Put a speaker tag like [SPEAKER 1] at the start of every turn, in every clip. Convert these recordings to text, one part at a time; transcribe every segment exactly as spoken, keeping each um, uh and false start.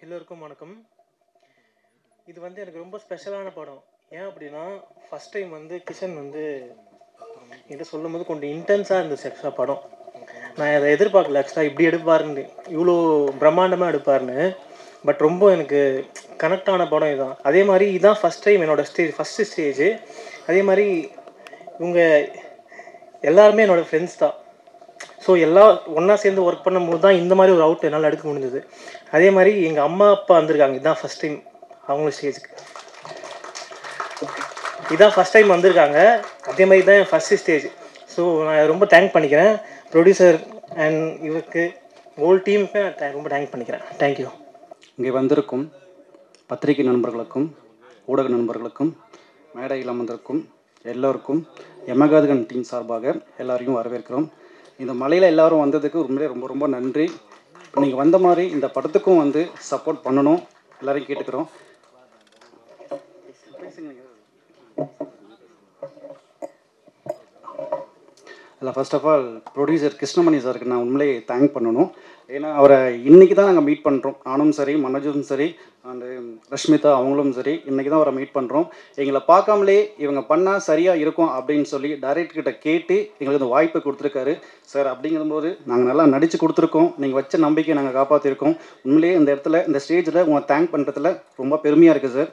[SPEAKER 1] எல்லோருக்கும் வணக்கம். இது வந்து எனக்கு ரொம்ப ஸ்பெஷலான படம். ஏன் அப்படின்னா ஃபஸ்ட் டைம் வந்து கிஷன் வந்து என்கிட்ட சொல்லும் போது கொஞ்சம் இன்டென்ஸாக இருந்துச்சு ஆக்சுவலாக படம். நான் அதை எதிர்பார்க்கல ஆக்சுவலாக இப்படி எடுப்பாருன்னு, இவ்வளோ பிரம்மாண்டமாக எடுப்பாருன்னு. பட் ரொம்ப எனக்கு கனெக்ட் ஆன படம் இதுதான். அதே மாதிரி இதுதான் ஃபஸ்ட் டைம் என்னோடய ஸ்டேஜ், ஃபஸ்ட்டு ஸ்டேஜ். அதே மாதிரி இவங்க எல்லாருமே என்னோடய ஃப்ரெண்ட்ஸ் தான். ஸோ எல்லாம் ஒன்றா சேர்ந்து ஒர்க் பண்ணும்போது தான் இந்த மாதிரி ஒரு அவுட் என்னால் எடுக்க முடிஞ்சது. அதே மாதிரி எங்கள் அம்மா அப்பா வந்திருக்காங்க. இதுதான் ஃபஸ்ட் டைம் அவங்க ஸ்டேஜுக்கு, இதுதான் ஃபஸ்ட் டைம் வந்திருக்காங்க. அதே மாதிரி தான் என் ஃபஸ்ட்டு ஸ்டேஜ். ஸோ நான் ரொம்ப தேங்க் பண்ணிக்கிறேன் ப்ரொடியூசர் அண்ட் இவருக்கு, ஹோல் டீமுக்கு நான் ரொம்ப தேங்க் பண்ணிக்கிறேன். தேங்க்யூ.
[SPEAKER 2] இங்கே வந்திருக்கும் பத்திரிகை நண்பர்களுக்கும் ஊடக நண்பர்களுக்கும் மேடையில் அமர்ந்திருக்கும் எல்லோருக்கும் எமகாதகன் டீம் சார்பாக எல்லாரையும் வரவேற்கிறோம். இந்த மலையில் எல்லோரும் வந்ததுக்கு உண்மையிலே ரொம்ப ரொம்ப நன்றி. நீங்கள் வந்த மாதிரி இந்த படத்துக்கும் வந்து சப்போர்ட் பண்ணணும் எல்லோரையும் கேட்டுக்கிறோம். இல்லை, first of all producer Krishnamani சாருக்கு நான் உண்மையிலே தேங்க் பண்ணணும். ஏன்னா அவரை இன்றைக்கி தான் நாங்கள் மீட் பண்ணுறோம். நானும் சரி, மனோஜும் சரி, அண்டு ரஷ்மிதா அவங்களும் சரி, இன்றைக்கி தான் அவரை மீட் பண்ணுறோம். எங்களை பார்க்காமலே இவங்க பண்ணால் சரியாக இருக்கும் அப்படின்னு சொல்லி டைரக்டர்கிட்ட கேட்டு எங்களுக்கு இந்த வாய்ப்பை கொடுத்துருக்காரு சார். அப்படிங்கும்போது நாங்கள் நல்லா நடித்து கொடுத்துருக்கோம். நீங்கள் வச்ச நம்பிக்கையை நாங்கள் காப்பாற்றிருக்கோம். உண்மையிலேயே இந்த இடத்துல, இந்த ஸ்டேஜில் உங்களை தேங்க் பண்ணுறதுல ரொம்ப பெருமையாக இருக்குது சார்.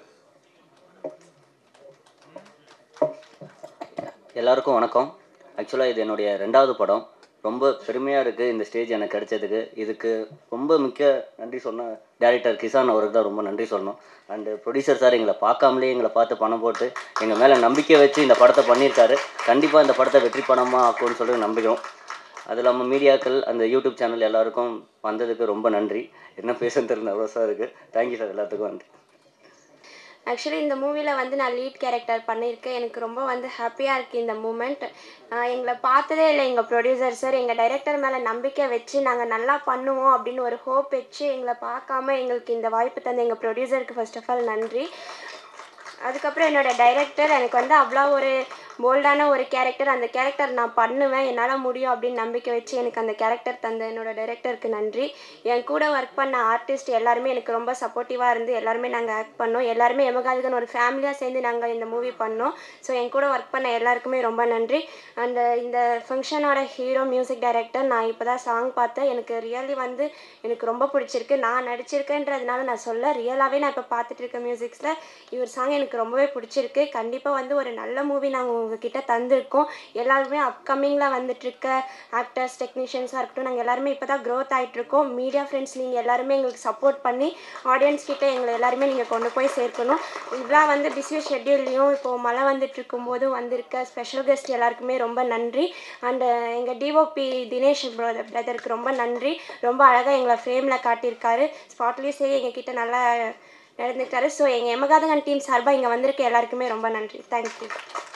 [SPEAKER 3] எல்லாருக்கும் வணக்கம். ஆக்சுவலாக இது என்னுடைய ரெண்டாவது படம். ரொம்ப பெருமையாக இருக்குது இந்த ஸ்டேஜ் எனக்கு கிடைச்சதுக்கு. இதுக்கு ரொம்ப முக்கிய நன்றி சொன்ன டேரக்டர் கிஷான் அவருக்கு தான் ரொம்ப நன்றி சொல்லணும். அண்டு ப்ரொடியூசர் சார் எங்களை பார்க்காமலே எங்களை பார்த்து பணம் போட்டு எங்கள் மேலே நம்பிக்கை வச்சு இந்த படத்தை பண்ணியிருக்காரு. கண்டிப்பாக இந்த படத்தை வெற்றி படமாக ஆக்கும்னு சொல்லி நம்பிக்கிறோம். அது இல்லாமல் மீடியாக்கள், அந்த யூடியூப் சேனல் எல்லாருக்கும் வந்ததுக்கு ரொம்ப நன்றி. என்ன பேசுன்னு தெரியல, அவ்வளோ சார் இருக்குது. தேங்க்யூ சார், எல்லாத்துக்கும் நன்றி.
[SPEAKER 4] ஆக்சுவலி இந்த மூவியில் வந்து நான் லீட் கேரக்டர் பண்ணியிருக்கேன். எனக்கு ரொம்ப வந்து ஹாப்பியாக இருக்குது இந்த மூமெண்ட். எங்களை பார்த்ததே இல்லை எங்கள் ப்ரொடியூசர் சார். எங்கள் டைரக்டர் மேலே நம்பிக்கை வச்சு நாங்கள் நல்லா பண்ணுவோம் அப்படின்னு ஒரு ஹோப் வச்சு எங்களை பார்க்காம எங்களுக்கு இந்த வாய்ப்பு தந்த எங்கள் ப்ரொடியூசருக்கு ஃபர்ஸ்ட் ஆஃப் ஆல் நன்றி. அதுக்கப்புறம் என்னோடய டைரக்டர் எனக்கு வந்து அவ்வளோ ஒரு போல்டான ஒரு கேரக்டர், அந்த கேரக்டர் நான் பண்ணுவேன், என்னால் முடியும் அப்படின்னு நம்பிக்கை வச்சு எனக்கு அந்த கேரக்டர் தந்த என்னோடய டைரக்டருக்கு நன்றி. என் கூட ஒர்க் பண்ண ஆர்டிஸ்ட் எல்லாருமே எனக்கு ரொம்ப சப்போர்ட்டிவாக இருந்து எல்லாருமே நாங்கள் ஆக்ட் பண்ணோம். எல்லாருமே எமகாதகன் ஒரு ஃபேமிலியாக சேர்ந்து நாங்கள் இந்த மூவி பண்ணோம். ஸோ என் கூட ஒர்க் பண்ண எல்லாருக்குமே ரொம்ப நன்றி. அந்த இந்த ஃபங்க்ஷனோட ஹீரோ மியூசிக் டைரக்டர், நான் இப்போ தான் சாங் பார்த்தேன். எனக்கு ரியலி வந்து எனக்கு ரொம்ப பிடிச்சிருக்கு. நான் நடிச்சிருக்கேன்றதுனால நான் சொல்ல, ரியலாகவே நான் இப்போ பார்த்துட்டு இருக்க மியூசிக்ஸில் இவர் சாங் எனக்கு ரொம்பவே பிடிச்சிருக்கு. கண்டிப்பாக வந்து ஒரு நல்ல மூவி நாங்கள் உங்ககிட்ட தந்திருக்கோம். எல்லாருமே அப்கமிங்கில் வந்துட்டுருக்க ஆக்டர்ஸ், டெக்னீஷியன்ஸாக இருக்கட்டும், நாங்கள் எல்லாருமே இப்போ தான் க்ரோத் ஆகிட்ருக்கோம். மீடியா ஃப்ரெண்ட்ஸ் நீங்கள் எல்லாருமே எங்களுக்கு சப்போர்ட் பண்ணி ஆடியன்ஸ் கிட்டே எங்களை எல்லாருமே நீங்கள் கொண்டு போய் சேர்க்கணும். இதெல்லாம் வந்து பிஸி ஷெட்யூல்லையும் இப்போது மழை வந்துட்டு இருக்கும்போதும் வந்திருக்க ஸ்பெஷல் கெஸ்ட் எல்லாருக்குமே ரொம்ப நன்றி. அண்டு எங்கள் டிஓபி தினேஷ் பிரதர் பிரதருக்கு ரொம்ப நன்றி. ரொம்ப அழகாக எங்களை ஃப்ரேமில் காட்டியிருக்காரு. ஸ்பாட்லேயும் சரி எங்கள் கிட்டே நல்லா நடந்துக்கிட்டாரு. ஸோ எங்கள் எமகாதகன் டீம் சார்பாக இங்கே வந்திருக்க எல்லாருக்குமே ரொம்ப நன்றி. தேங்க்யூ.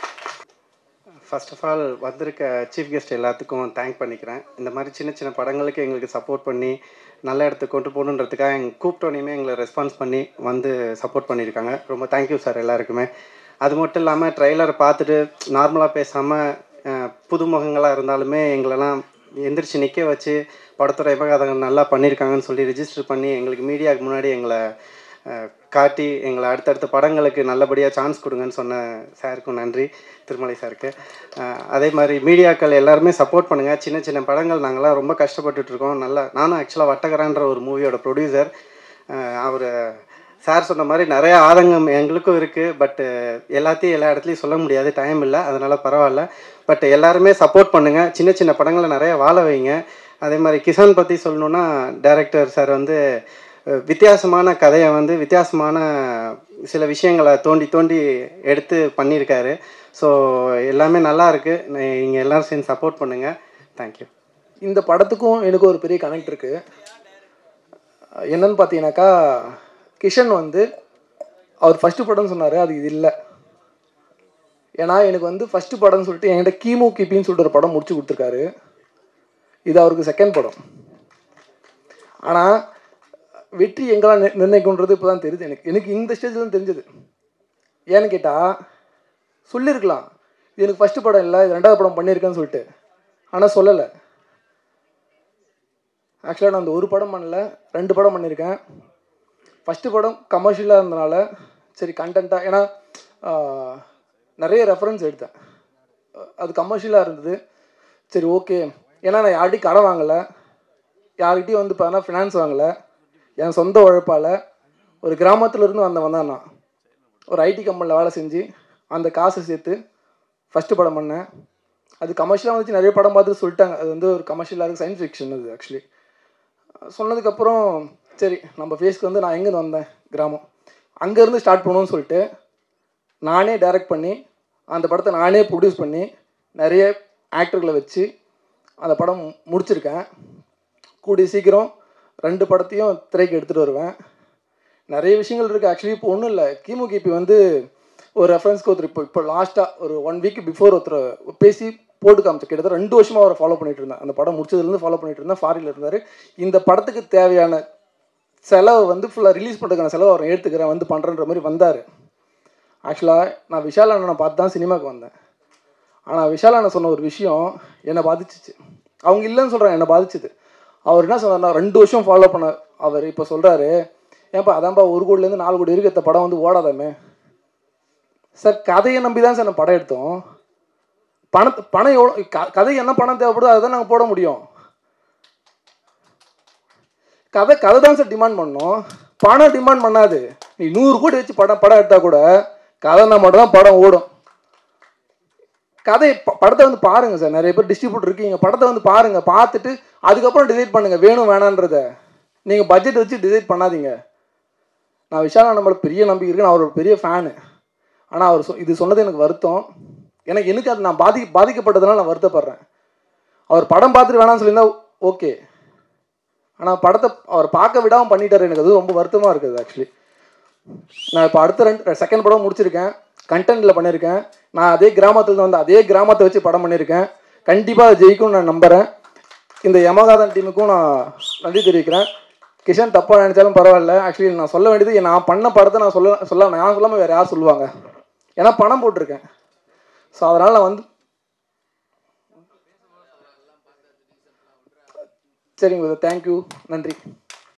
[SPEAKER 2] ஃபர்ஸ்ட் ஆஃப் ஆல் வந்திருக்க சீஃப் கெஸ்ட் எல்லாத்துக்கும் தேங்க் பண்ணிக்கிறேன். இந்த மாதிரி சின்ன சின்ன படங்களுக்கு எங்களுக்கு சப்போர்ட் பண்ணி நல்ல இடத்துக்கு கொண்டு போகணுன்றதுக்காக எங்கள் கூப்பிட்டோனையுமே எங்களை ரெஸ்பான்ஸ் பண்ணி வந்து சப்போர்ட் பண்ணியிருக்காங்க. ரொம்ப தேங்க்யூ சார் எல்லாருக்குமே. அது மட்டும் இல்லாமல் ட்ரெய்லரை பார்த்துட்டு நார்மலாக பேசாமல் புதுமுகங்களாக இருந்தாலுமே எங்களெல்லாம் எந்திரிச்சு நிற்க வச்சு படத்தோட எமகாதகன் நல்லா பண்ணியிருக்காங்கன்னு சொல்லி ரிஜிஸ்டர் பண்ணி எங்களுக்கு மீடியாவுக்கு முன்னாடி எங்களை காட்டி எங்களை அடுத்தடுத்த படங்களுக்கு நல்லபடியாக சான்ஸ் கொடுங்கன்னு சொன்ன சாருக்கும் நன்றி, திருமலை சாருக்கு. அதே மாதிரி மீடியாக்கள் எல்லாருமே சப்போர்ட் பண்ணுங்கள். சின்ன சின்ன படங்கள் நாங்கள்லாம் ரொம்ப கஷ்டப்பட்டுட்ருக்கோம். நல்லா நானும் ஆக்சுவலாக வட்டகரான்ற ஒரு மூவியோட ப்ரொடியூசர். அவர் சார் சொன்ன மாதிரி நிறையா ஆதங்கம் எங்களுக்கும் இருக்குது. பட்டு எல்லாத்தையும் எல்லா இடத்துலையும் சொல்ல முடியாது, டைம் இல்லை, அதனால் பரவாயில்ல. பட் எல்லாருமே சப்போர்ட் பண்ணுங்கள். சின்ன சின்ன படங்களை நிறையா வாழ வைங்க. அதே மாதிரி கிஷான் பற்றி சொல்லணுன்னா, டைரக்டர் சார் வந்து வித்தியாசமான கதையை வந்து வித்தியாசமான சில விஷயங்களை தோண்டி தோண்டி எடுத்து பண்ணியிருக்காரு. ஸோ எல்லாமே நல்லா இருக்குது. நீங்கள் எல்லோரும் சேர்ந்து சப்போர்ட் பண்ணுங்கள். தேங்க்யூ.
[SPEAKER 5] இந்த படத்துக்கும் எனக்கு ஒரு பெரிய கனெக்ட் இருக்குது. என்னன்னு பார்த்தீங்கன்னாக்கா, கிஷன் வந்து அவர் ஃபஸ்ட்டு படம்னு சொன்னார், அது இது இல்லை. ஏன்னா எனக்கு வந்து ஃபஸ்ட்டு படம்னு சொல்லிட்டு என்கிட்ட கீமு கிபின்னு சொல்லிட்டு ஒரு படம் முடிச்சு கொடுத்துருக்காரு. இது அவருக்கு செகண்ட் படம். ஆனால் வெற்றி எங்கெல்லாம் நிர்ணயிக்கும்ன்றது இப்போ தான் தெரியுது எனக்கு. எனக்கு இந்த ஸ்டேஜில் தான் தெரிஞ்சது. ஏன்னு கேட்டால், சொல்லியிருக்கலாம் இது எனக்கு ஃபஸ்ட்டு படம் இல்லை, இது ரெண்டாவது படம் பண்ணியிருக்கேன்னு சொல்லிட்டு. ஆனால் சொல்லலை. ஆக்சுவலாக நான் அந்த ஒரு படம் பண்ணல, ரெண்டு படம் பண்ணியிருக்கேன். ஃபஸ்ட்டு படம் கமர்ஷியலாக இருந்தனால சரி கண்டென்ட்டாக, ஏன்னா நிறைய ரெஃபரன்ஸ் எடுத்தேன், அது கமர்ஷியலாக இருந்தது. சரி ஓகே, ஏன்னா நான் யார்கிட்டையும் கடன் வாங்கலை, யார்கிட்டையும் வந்து பார்த்தா ஃபினான்ஸ் வாங்கலை, என் சொந்த உழைப்பால் ஒரு கிராமத்துலேருந்து வந்தவன் தான் நான். ஒரு ஐடி கம்பெனியில் வேலை செஞ்சு அந்த காசை சேர்த்து ஃபஸ்ட்டு படம் பண்ணேன். அது கமர்ஷியலாக வந்துச்சு, நிறைய படம் பார்த்து சொல்லிட்டாங்க அது வந்து ஒரு கமர்ஷியலாக இருக்குது, சயின்ஸ் ஃபிக்ஷன் அது. ஆக்சுவலி சொன்னதுக்கப்புறம் சரி நம்ம ஃபேஸ்க்கு வந்து நான் எங்கேருந்து வந்தேன், கிராமம், அங்கேருந்து ஸ்டார்ட் பண்ணுவோன்னு சொல்லிட்டு நானே டைரக்ட் பண்ணி அந்த படத்தை நானே ப்ரொடியூஸ் பண்ணி நிறைய ஆக்டர்களை வச்சு அந்த படம் முடிச்சிருக்கேன். கூடிய சீக்கிரம் ரெண்டு படத்தையும் திரைக்கு எடுத்துகிட்டு வருவேன். நிறைய விஷயங்கள் இருக்குது. ஆக்சுவலி இப்போ ஒன்றும் இல்லை, கிமு கிபி வந்து ஒரு ரெஃபரன்ஸ்க்கு ஒருத்தர் இப்போ இப்போ லாஸ்ட்டாக ஒரு ஒன் வீக் பிஃபோர் ஒருத்தர் பேசி போட்டு காமிச்சு, கிட்டத்தட்ட ரெண்டு வருஷமாக அவரை ஃபாலோ பண்ணிட்டு இருந்தேன். அந்த படம் முடிச்சதுலேருந்து ஃபாலோ பண்ணிட்டு இருந்தேன், ஃபாரினில் இருந்தார். இந்த படத்துக்கு தேவையான செலவு வந்து ஃபுல்லாக ரிலீஸ் பண்ணுறதுக்கான செலவு அவரை எடுத்துக்கிறேன் வந்து பண்ணுறன்ற மாதிரி வந்தார். ஆக்சுவலாக நான் விஷால் அண்ணனை பார்த்து தான் சினிமாவுக்கு வந்தேன். ஆனால் விஷால் அண்ணன் சொன்ன ஒரு விஷயம் என்னை பாதிச்சிச்சு. அவங்க இல்லைன்னு சொல்கிறாங்க, என்னை பாதிச்சுது. அவர் என்ன சொன்னார்னா, ரெண்டு வருஷம் ஃபாலோ பண்ண அவர் இப்போ சொல்கிறாரு, ஏன்ப்பா அதான்ப்பா ஒரு கோடிலேருந்து நாலு கோடி இருக்கிற படம் வந்து ஓடாதாமே சார். கதையை நம்பி தான் சார் நான் படம் எடுத்தோம். பணத்து பணம் எவ்வளோ க கதை என்ன பணம் தேவைப்படுதோ அதை தான் நாங்கள் போட முடியும். கதை கதை தான் சார் டிமாண்ட் பண்ணோம், பணம் டிமாண்ட் பண்ணாது. நீ நூறு கோடி வச்சு படம் படம் எடுத்தால் கூட கதைனா மட்டும் தான் படம் ஓடும். கதை படத்தை வந்து பாருங்கள் சார், நிறைய பேர் டிஸ்ட்ரிபியூட்டர் இருக்கீங்க, படத்தை வந்து பாருங்கள், பார்த்துட்டு அதுக்கப்புறம் டிசைட் பண்ணுங்கள் வேணும் வேணான்றத. நீங்கள் பட்ஜெட் வச்சு டிசைட் பண்ணாதீங்க. நான் விஷால் நம்மளை பெரிய நம்பிக்கை இருக்குது, நான் அவரோட பெரிய ஃபேனு. ஆனால் அவர் சொ இது சொன்னது எனக்கு வருத்தம். எனக்கு எனக்கு அது நான் பாதி பாதிக்கப்பட்டதுனால நான் வருத்தப்படுறேன். அவர் படம் பார்த்துட்டு வேணாம்னு சொல்லியிருந்தா ஓகே, ஆனால் படத்தை அவர் பார்க்க விடாமல் பண்ணிட்டார். எனக்கு அது ரொம்ப வருத்தமாக இருக்குது. ஆக்சுவலி நான் இப்போ அடுத்த ரெண்டு செகண்ட் படம் முடிச்சிருக்கேன், கண்டென்ட்டில் பண்ணியிருக்கேன். நான் அதே கிராமத்தில் வந்து அதே கிராமத்தை வச்சு படம் பண்ணியிருக்கேன். கண்டிப்பாக ஜெயிக்கும்னு நான் நம்புகிறேன். இந்த யமகாதன் டீமுக்கும் நான் நன்றி தெரிவிக்கிறேன். கிஷன் தப்பாக நினச்சாலும் பரவாயில்ல. ஆக்சுவலி நான் சொல்ல வேண்டியது, நான் பண்ண படத்தை நான் சொல்ல சொல்ல நான் சொல்லாமல் வேறு யார் சொல்லுவாங்க, ஏன்னா பணம் போட்டிருக்கேன். ஸோ அதனால் நான் வந்து சரிங்க, தேங்க்யூ, நன்றி.